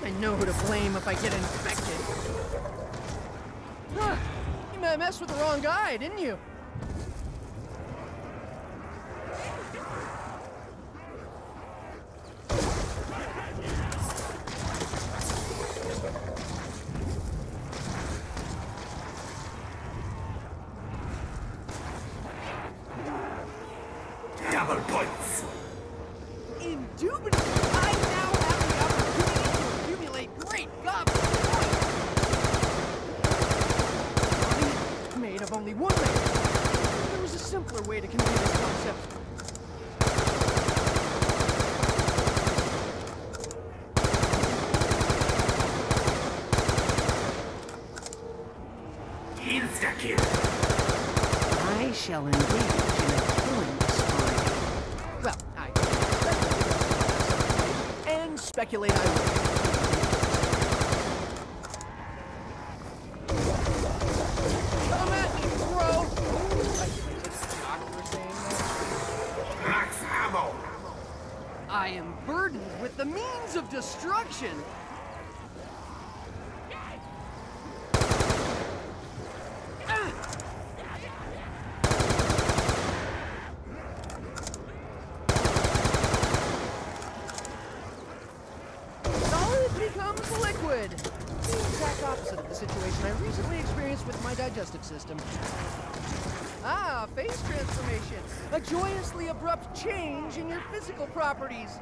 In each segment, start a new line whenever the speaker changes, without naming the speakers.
I know who to blame if I get infected. You messed with the wrong guy, didn't you?
Double points!
Indubitably, I now have the opportunity to accumulate great gobs of points! Made of only one layer. There was a simpler way to convey this concept.
Insta-kill!
I shall engage in a killing spree. Well, and speculate I will. Come at me, bro!
Max ammo!
I am burdened with the means of destruction! Becomes liquid! The exact opposite of the situation I recently experienced with my digestive system. Ah, face transformation! A joyously abrupt change in your physical properties!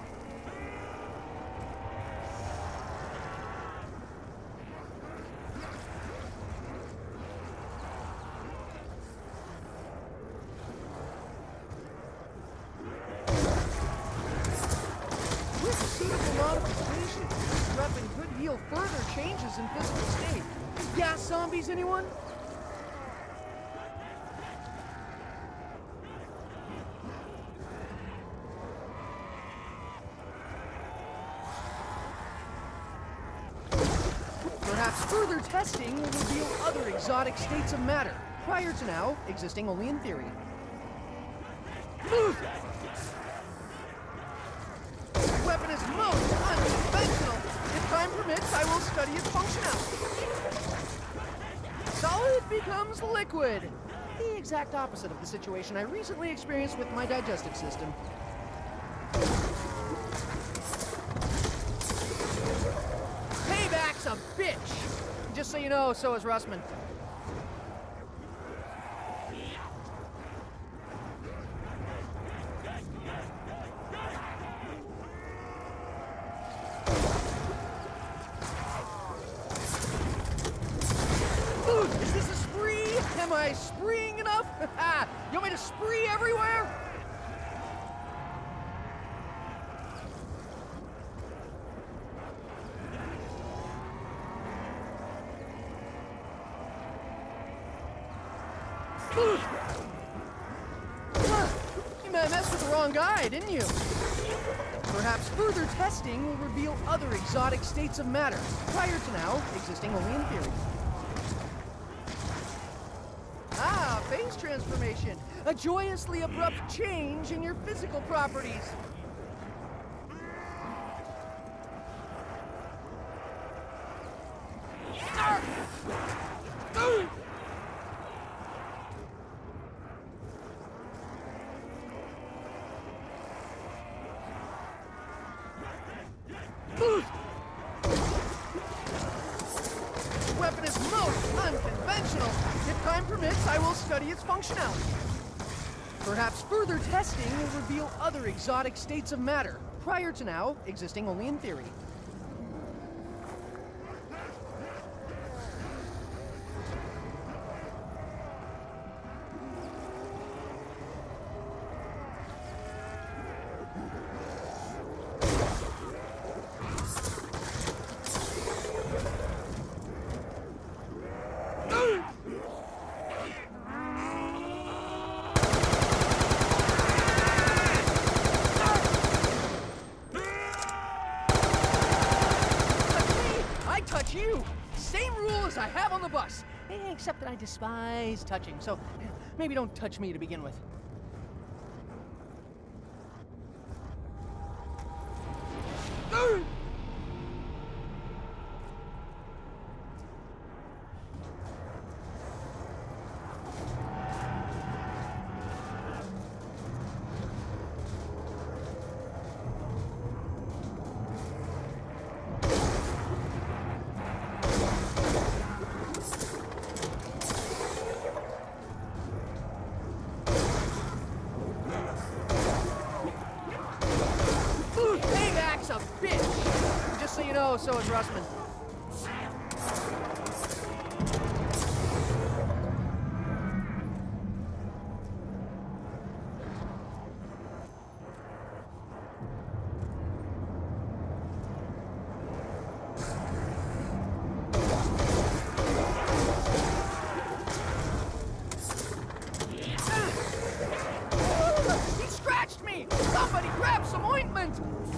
With suitable modification, this weapon could heal further changes in physical state. Gas zombies, anyone? Perhaps further testing will reveal other exotic states of matter, prior to now existing only in theory. Weapon is most unconventional. If time permits, I will study its functionality. Solid becomes liquid. The exact opposite of the situation I recently experienced with my digestive system. Payback's a bitch! Just so you know, so is Russman. Is this a spree? Am I spreeing enough? You want me to spree everywhere? You messed with the wrong guy, didn't you? Perhaps further testing will reveal other exotic states of matter, prior to now existing only in theory. Ah, face transformation. A joyously abrupt change in your physical properties. Weapon is most unconventional. If time permits, I will study its functionality. Perhaps further testing will reveal other exotic states of matter, prior to now existing only in theory. Touch you! Same rule as I have on the bus! Except that I despise touching, so maybe don't touch me to begin with. Payback's a bitch! Just so you know, so is Russman. Somebody grab some ointment!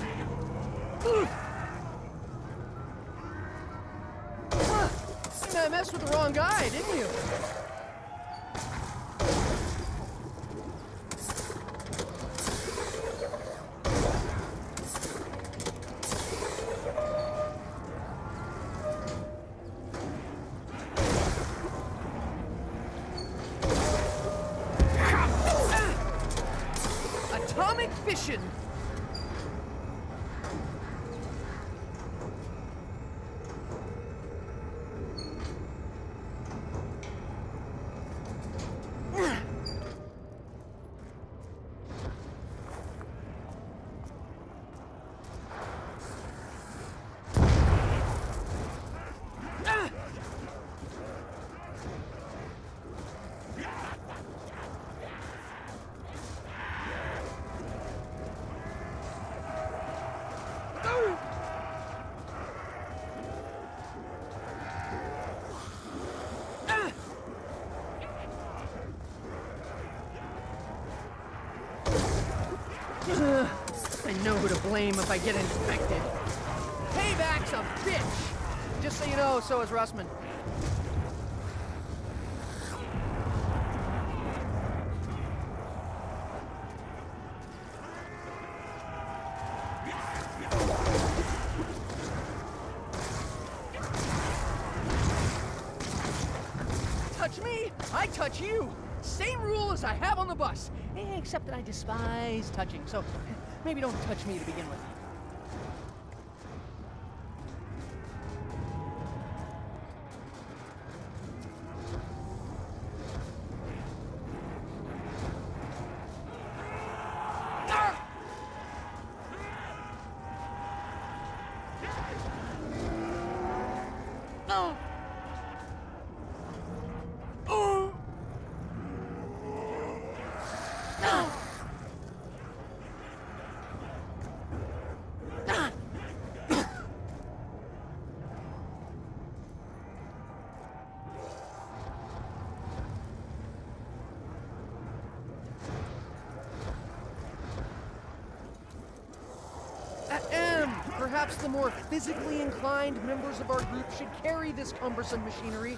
I messed with the wrong guy, didn't you? Atomic fission! I know who to blame if I get infected. Payback's a bitch! Just so you know, so is Russman. Touch me, I touch you! Same rule as I have on the bus, except that I despise touching, so maybe don't touch me to begin with. Perhaps the more physically inclined members of our group should carry this cumbersome machinery.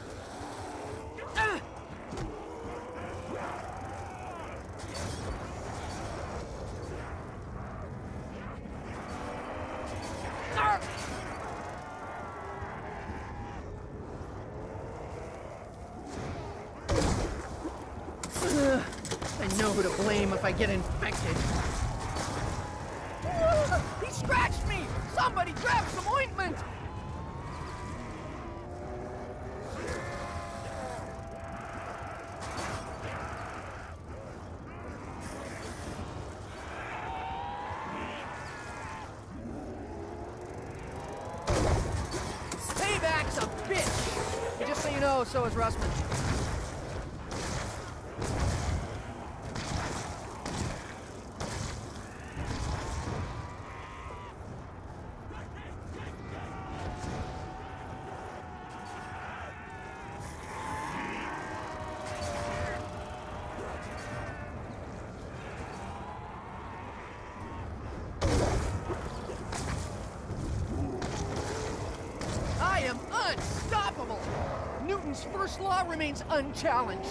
I know who to blame if I get infected. He scratched me! Somebody grab some ointment! Payback's a bitch! And just so you know, so is Russman. I am unstoppable! Newton's first law remains unchallenged.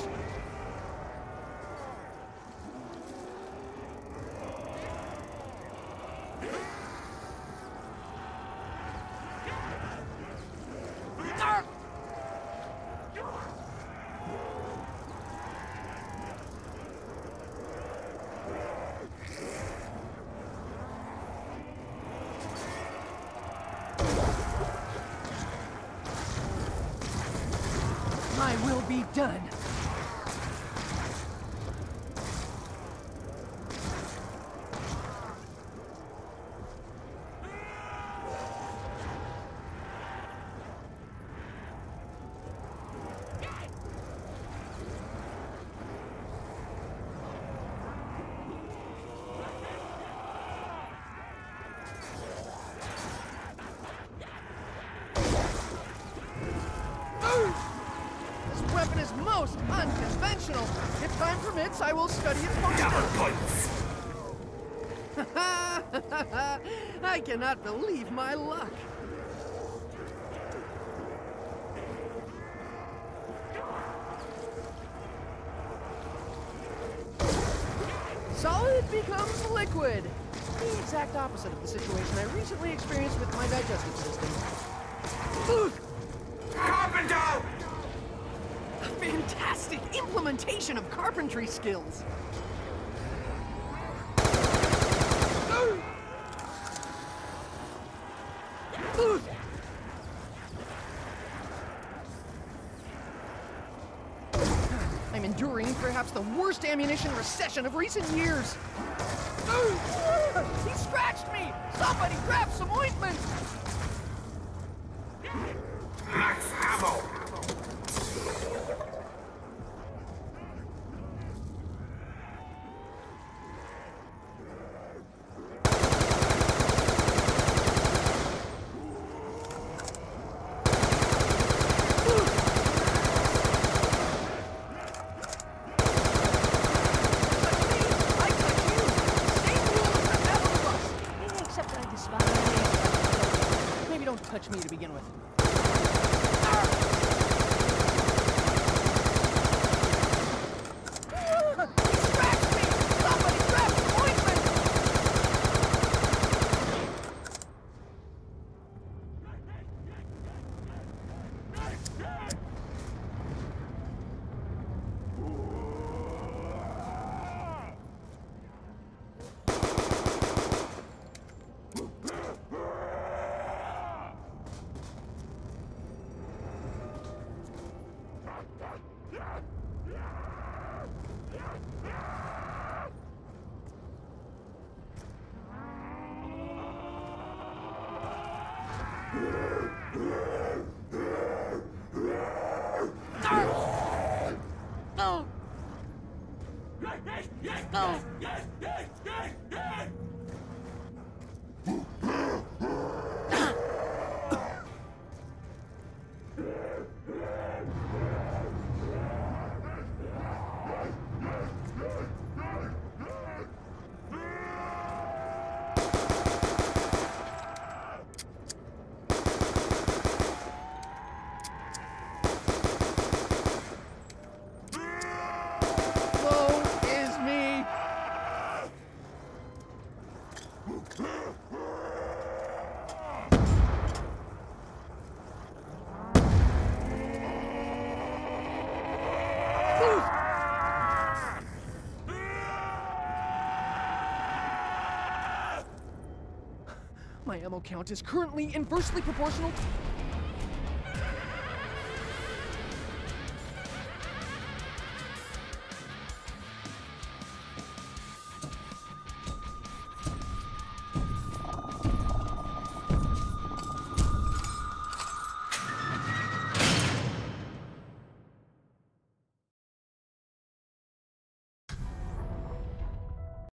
My will be done. most unconventional. If time permits, I will study it
Double
closer.
points.
I cannot believe my luck. Solid becomes liquid. The exact opposite of the situation I recently experienced with my digestive system. Ugh.
Carpenter!
A fantastic implementation of carpentry skills. Ugh. Ugh. I'm enduring perhaps the worst ammunition recession of recent years. Ugh. He scratched me! Somebody grab some ointment!
Max ammo!
Maybe don't touch me to begin with. He scratched me! Somebody grab some ointment! No! No! Woe is me! My ammo count is currently inversely proportional